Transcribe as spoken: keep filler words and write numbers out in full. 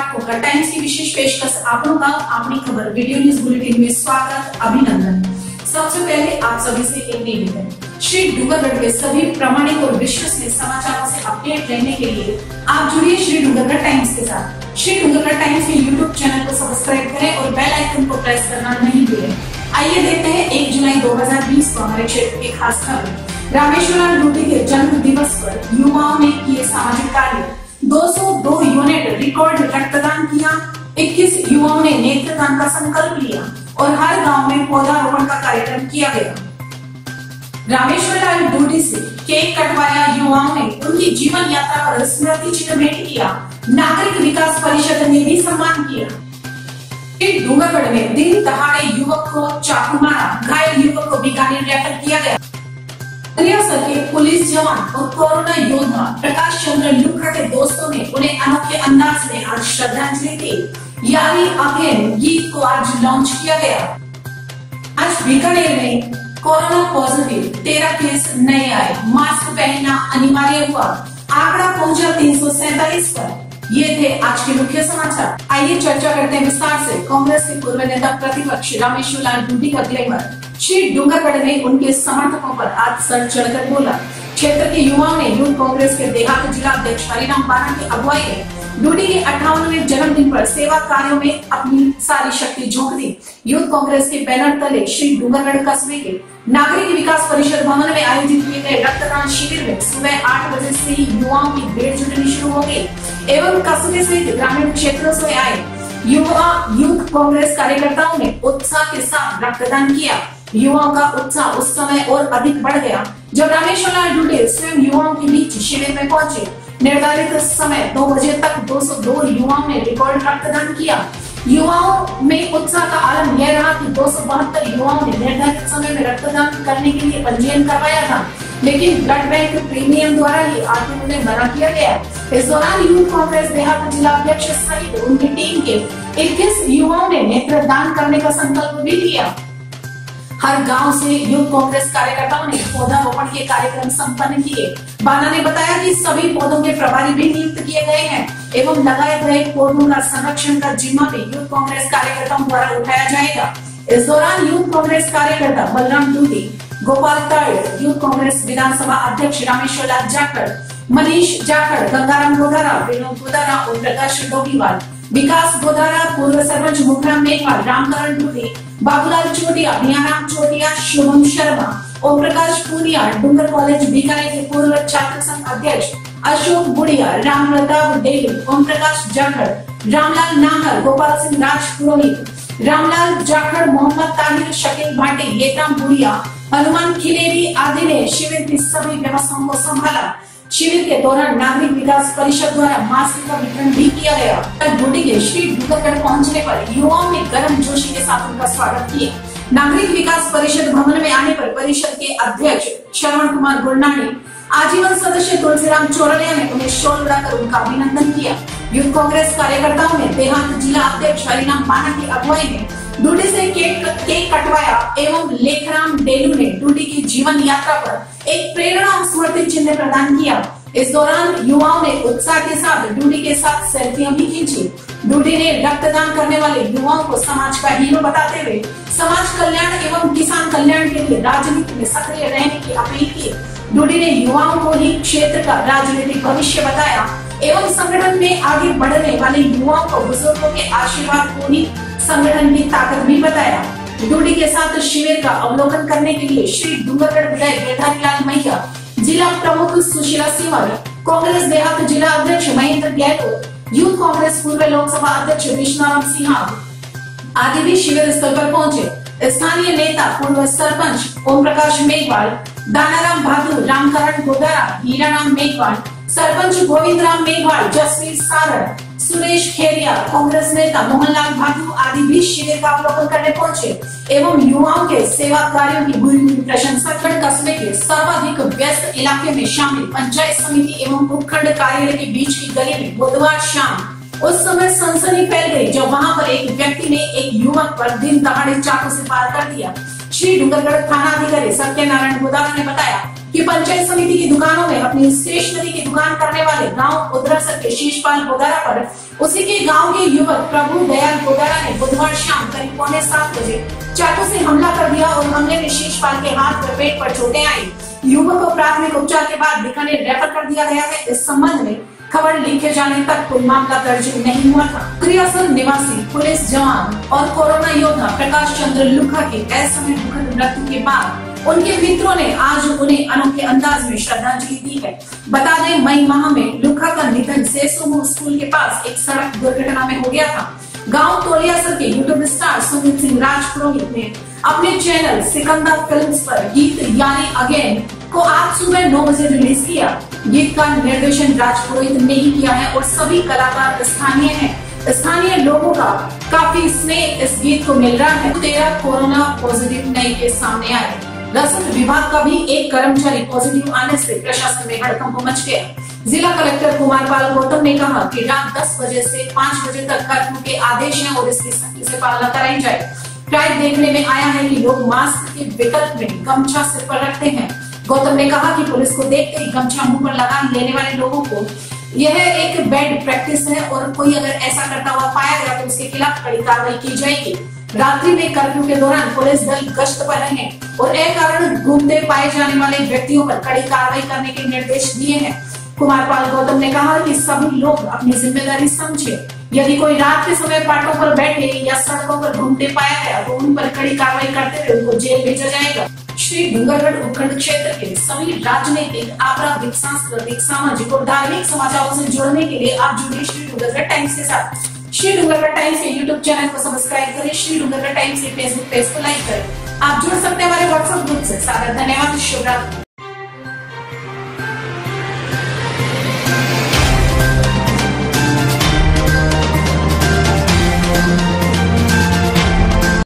नमस्कार, टाइम्स की विशेष पेशकश आपनों का अपनी खबर वीडियो न्यूज बुलेटिन में स्वागत, अभिनंदन। सबसे पहले आप सभी से एक निवेदन, श्री डूंगरगढ़ के सभी प्रामाणिक और विश्वसनीय समाचारों से अपडेट रहने के लिए आप जुड़िए श्री डूंगरगढ़ टाइम्स के साथ। श्री डूंगरगढ़ टाइम्स के यूट्यूब चैनल को सब्सक्राइब करें और बेल आइकन को प्रेस करना नहीं भूलें। आइए देखते हैं एक जुलाई दो हजार बीस को हमारे क्षेत्र की खास खबर। रामेश्वर डूडी के जन्म दिवस पर युवाओं ने किए सामाजिक कार्य। दो सौ दो यूनिट रिकॉर्ड रक्तदान किया। इक्कीस युवाओं ने नेत्रदान का संकल्प लिया और हर गांव में पौधारोपण का कार्यक्रम किया गया। रामेश्वर लाल डूडी से केक कटवाया। युवाओं ने उनकी जीवन यात्रा पर स्मृति चिन्ह भेंट किया। नागरिक विकास परिषद ने भी सम्मान किया। डूंगरगढ़ में दिन दहाड़े युवक को चाकू मारा। घायल युवक को बीकानेर रेफर किया गया। रियासत के पुलिस जवान और कोरोना योद्धा प्रकाश चंद्र लुखा के दोस्तों ने उन्हें अनोखे अंदाज में आज श्रद्धांजलि दी। यारी अगेन गीत को आज लॉन्च किया गया। आज बीकानेर में कोरोना पॉजिटिव तेरह केस नए आए। मास्क पहनना अनिवार्य हुआ। आंकड़ा पहुंचा तीन सौ सैतालीस पर। ये थे आज के मुख्य समाचार। आइए चर्चा करते हैं विस्तार से। कांग्रेस के पूर्व नेता प्रतिपक्ष रामेश्वर लाल डूडी का ग्लैमर। श्री डूंगरगढ़ ने उनके समर्थकों पर आज सर चढ़कर बोला। क्षेत्र के युवाओं ने यूथ कांग्रेस के देहात जिला अध्यक्ष हरिराम बाना की अगुवाई में डूडी के अट्ठावनवें जन्मदिन पर सेवा कार्यों में अपनी सारी शक्ति झोंक दी। यूथ कांग्रेस के बैनर तले श्री डूंगरगढ़ कस्बे के नागरिक विकास परिषद भवन में आयोजित किए गए रक्तदान शिविर में सुबह आठ बजे से ही युवाओं की भीड़ जुटनी शुरू हो गई एवं कस्बे सहित ग्रामीण क्षेत्रों से आए युवा यूथ कांग्रेस कार्यकर्ताओं ने उत्साह के साथ रक्तदान किया। युवाओं का उत्साह उस समय और अधिक बढ़ गया जब रामेश्वर लाल डूडी स्वयं युवाओं के बीच शिविर में पहुंचे। निर्धारित समय दो बजे तक दो सौ दो युवाओं ने रिकॉर्ड रक्तदान किया। युवाओं में उत्साह का आलम यह रहा कि दो सौ बहत्तर युवाओं ने निर्धारित समय में रक्तदान करने के लिए पंजीयन करवाया था, लेकिन ब्लड बैंक प्रीमियम द्वारा ही आगे उन्हें मना किया गया। इस दौरान यूथ कांग्रेस देहात जिला अध्यक्ष सहित उनकी टीम के इक्कीस युवाओं ने नेत्रदान करने का संकल्प भी लिया। हर गांव से यूथ कांग्रेस कार्यकर्ताओं ने पौधारोपण के कार्यक्रम संपन्न किए। बाना ने बताया कि सभी पौधों के प्रभारी भी नियुक्त किए गए हैं एवं लगाए गए पौधों का संरक्षण का जिम्मा भी यूथ कांग्रेस कार्यकर्ताओं द्वारा उठाया जाएगा। इस दौरान यूथ कांग्रेस कार्यकर्ता बलराम डूडी, गोपाल ताड़, यूथ कांग्रेस विधानसभा अध्यक्ष रामेश्वर लाल जाखड़, मनीष जाखड़, गंगाराम गोदारा, विनोद गोदारा और प्रकाश डोगीवाल, विकास गोदारा, पूर्व सरपंच मुखराम मेघवाल, रामकरण डूडी, बाबूलाल चोटिया, भियाराम चोटिया, शुभम शर्मा, ओम प्रकाश पूनिया, डूंगर कॉलेज बीकानेर के पूर्व छात्र संघ अध्यक्ष अशोक बुढ़िया, राम प्रताप डेली, ओम प्रकाश जाखड़, रामलाल नाहर, गोपाल सिंह राज पुरोहित, रामलाल जाखड़, मोहम्मद ताहिर, शकील भाटी, येतराम बुढ़िया, हनुमान खिलेरी आदि ने शिविर की सभी व्यवस्थाओं को संभाला। शिविर के दौरान नागरिक विकास परिषद द्वारा मास्क का वितरण भी किया गया। डूडी के श्री डूंगरगढ़ पहुंचने पर युवाओं ने गर्म जोशी के साथ उनका स्वागत किया। नागरिक विकास परिषद भवन में आने पर परिषद के अध्यक्ष श्रवण कुमार गुरनानी, आजीवन सदस्य तुलसीराम चौरड़िया ने उन्हें शॉल उड़ाकर उनका अभिनंदन किया। यूथ कांग्रेस कार्यकर्ताओं ने देहात जिला अध्यक्ष हरिराम बाना की अगुवाई में डूडी से केक केक कटवाया एवं लेखराम डेलू ने डूडी की जीवन यात्रा पर एक प्रेरणा स्मृति चिन्ह प्रदान किया। इस दौरान युवाओं ने उत्साह के साथ डूडी के साथ सेल्फियां भी खींची। डूडी ने रक्तदान करने वाले युवाओं को समाज का हीरो बताते हुए समाज कल्याण एवं किसान कल्याण के लिए राजनीति में सक्रिय रहने की अपील की। डूडी ने युवाओं को ही क्षेत्र का राजनीतिक भविष्य बताया एवं संगठन में आगे बढ़ने वाले युवाओं को बुजुर्गों के आशीर्वाद को ही संगठन की ताकत भी बताया। डूडी के साथ शिविर का अवलोकन करने के लिए श्री डूंगरगढ़ विधायक गिरधारी लाल मैया, जिला प्रमुख सुशीला सिंवर, कांग्रेस देहात जिला अध्यक्ष महेंद्र गहलोत, यूथ कांग्रेस पूर्व लोकसभा अध्यक्ष विष्णुराम सिंह आदि भी शिविर स्थल पर पहुंचे। स्थानीय नेता पूर्व सरपंच ओम प्रकाश मेघवाल, दानाराम भादुर, रामकरण गोदारा, हीराराम मेघवाल, सरपंच गोविंद राम मेघवाल, जसवीर सारण, सुरेश खेरिया, कांग्रेस नेता मोहनलाल भादु आदि भी शिविर का अवलोकन करने पहुंचे एवं युवाओं के सेवा कार्यों की भूरी भूरी प्रशंसा कर कस्बे के सर्वाधिक व्यस्त इलाके में शामिल पंचायत समिति एवं उपखंड कार्यालय के बीच की गली में बुधवार शाम उस समय सनसनी फैल गई जब वहां पर एक व्यक्ति ने एक युवक पर दिन दहाड़े चाकू से वार कर दिया। श्री डूंगरगढ़ थाना अधिकारी सत्यनारायण गोदारा ने बताया कि पंचायत समिति की दुकानों में अपनी स्टेशनरी की दुकान करने वाले गांव उधरसर के शीशपाल गोदारा पर उसी के गांव के युवक प्रभु दयाल गोदारा ने बुधवार शाम करीब पौने सात बजे चाकू से हमला कर दिया और हमले में शीशपाल के हाथ व पेट पर चोटें आई। युवक को प्राथमिक उपचार के बाद बीकानेर रेफर कर दिया गया है। इस संबंध में खबर लिखे जाने तक कोई मामला दर्ज नहीं हुआ था। क्रियासल निवासी पुलिस जवान और कोरोना योद्धा प्रकाश चंद्र लुखा के असमय दुखद मृत्यु के बाद उनके मित्रों ने आज उन्हें अनोखे अंदाज में श्रद्धांजलि दी है। बता दें, मई माह में लुखा का निधन सेसोमो स्कूल के पास एक सड़क दुर्घटना में हो गया था। गांव तोलियासर के यूट्यूब स्टार सुमित सिंह राजपुरोहित ने अपने चैनल सिकंदर फिल्म्स पर गीत यानी अगेन को आज सुबह नौ बजे रिलीज किया। गीत का निर्देशन राजपुरोहित ने ही किया है और सभी कलाकार स्थानीय हैं। स्थानीय लोगों का काफी स्नेह इस गीत को मिल रहा है। तेरह कोरोना पॉजिटिव नए केस सामने आए। राजस्व विभाग का भी एक कर्मचारी पॉजिटिव आने से प्रशासन में हड़कंप मच गया। जिला कलेक्टर कुमार पाल गौतम ने कहा कि रात दस बजे से पाँच बजे तक कर्फ्यू के आदेश हैं और इसकी सख्ती से पालना कराई जाए। प्राय देखने में आया है कि लोग मास्क के विकल्प में गमछा सिर पर रखते हैं। गौतम ने कहा कि पुलिस को देखते ही गमछा मुंह पर लगा लेने वाले लोगों को यह एक बैड प्रैक्टिस है और कोई अगर ऐसा करता हुआ पाया गया तो उसके खिलाफ कड़ी कार्रवाई की जाएगी। रात्रि में कर्फ्यू के दौरान पुलिस दल गश्त पर रहे और अकारण घूमते पाए जाने वाले व्यक्तियों पर कड़ी कार्रवाई करने के निर्देश दिए हैं। कुमार पाल गौतम ने कहा कि सभी लोग अपनी जिम्मेदारी समझे। यदि कोई रात के समय पाटों पर बैठे या सड़कों पर घूमते पाया गया तो उन पर कड़ी कार्रवाई करते हुए उनको जेल भेजा जाएगा। श्री डूंगरगढ़ उपखंड क्षेत्र के सभी राजनीतिक, आपराधिक, सांस्कृतिक, सामाजिक और धार्मिक समाचारों से जुड़ने के लिए आप जुड़िए श्री डूंगरगढ़ टाइम्स के साथ। श्री डूंगरगढ़ टाइम्स के यूट्यूब चैनल को सब्सक्राइब करें। श्री डूंगरगढ़ टाइम्स के फेसबुक पेज को लाइक करें। आप जुड़ सकते हैं हमारे व्हाट्सएप ग्रुप से। सादर धन्यवाद। शुभ रात्रि।